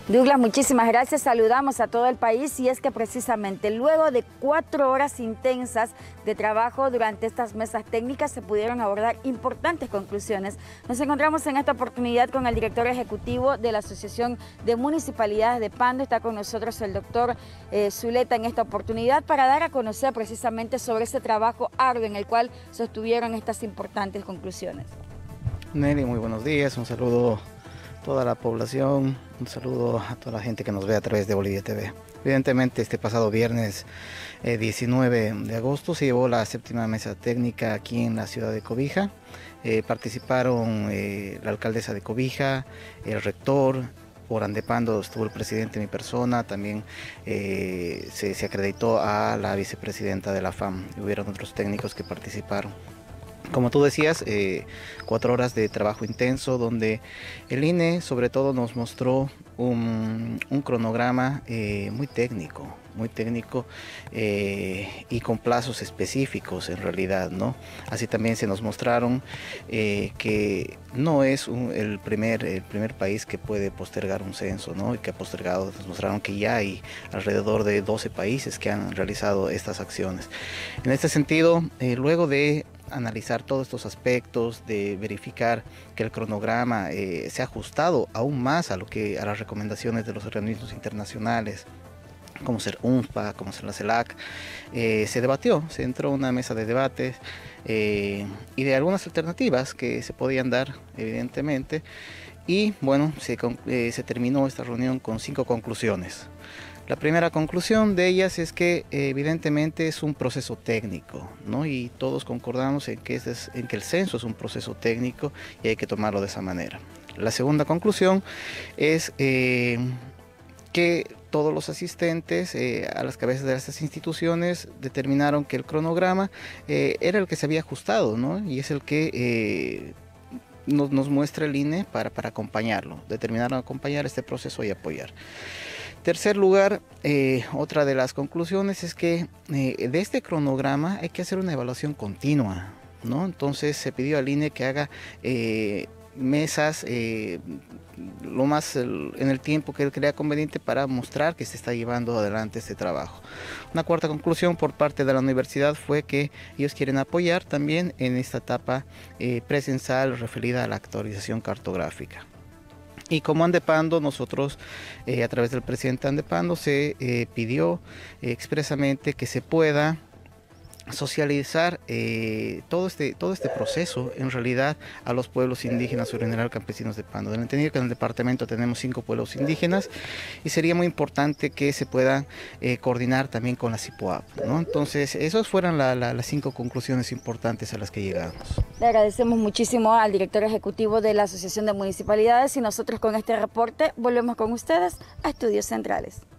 Douglas, muchísimas gracias. Saludamos a todo el país y es que precisamente luego de 4 horas intensas de trabajo durante estas mesas técnicas se pudieron abordar importantes conclusiones. Nos encontramos en esta oportunidad con el director ejecutivo de la Asociación de Municipalidades de Pando. Está con nosotros el doctor Zuleta en esta oportunidad para dar a conocer precisamente sobre ese trabajo arduo en el cual sostuvieron estas importantes conclusiones. Nelly, muy buenos días, un saludo toda la población, un saludo a toda la gente que nos ve a través de Bolivia TV. Evidentemente este pasado viernes 19 de agosto se llevó la 7ª mesa técnica aquí en la ciudad de Cobija. Participaron la alcaldesa de Cobija, el rector. Por Andepando estuvo el presidente, mi persona, también se acreditó a la vicepresidenta de la FAM, y hubieron otros técnicos que participaron. Como tú decías, 4 horas de trabajo intenso donde el INE sobre todo nos mostró un cronograma muy técnico y con plazos específicos en realidad, ¿no? Así también se nos mostraron que no es el primer país que puede postergar un censo, ¿no? Y que ha postergado, nos mostraron que ya hay alrededor de 12 países que han realizado estas acciones. En este sentido, luego de analizar todos estos aspectos, de verificar que el cronograma se ha ajustado aún más a las recomendaciones de los organismos internacionales, como ser UNFPA, como ser la CELAC, se debatió, se entró a una mesa de debates y de algunas alternativas que se podían dar, evidentemente, y bueno, se terminó esta reunión con 5 conclusiones. La primera conclusión de ellas es que evidentemente es un proceso técnico, ¿no? Y todos concordamos en que el censo es un proceso técnico y hay que tomarlo de esa manera. La segunda conclusión es que todos los asistentes a las cabezas de estas instituciones determinaron que el cronograma era el que se había ajustado, ¿no? Y es el que nos muestra el INE para acompañarlo. Determinaron acompañar este proceso y apoyar. Tercer lugar, otra de las conclusiones es que de este cronograma hay que hacer una evaluación continua, ¿no? Entonces se pidió al INE que haga mesas lo más en el tiempo que él crea conveniente para mostrar que se está llevando adelante este trabajo. Una cuarta conclusión por parte de la universidad fue que ellos quieren apoyar también en esta etapa presencial referida a la actualización cartográfica. Y como Andepando, nosotros a través del presidente Andepando se pidió expresamente que se pueda socializar todo este proceso en realidad a los pueblos indígenas o general campesinos de Pando. Deben entender que en el departamento tenemos 5 pueblos indígenas y sería muy importante que se puedan coordinar también con la CIPOAP, ¿no? Entonces esas fueron las 5 conclusiones importantes a las que llegamos. Le agradecemos muchísimo al director ejecutivo de la Asociación de Municipalidades y nosotros con este reporte volvemos con ustedes a Estudios Centrales.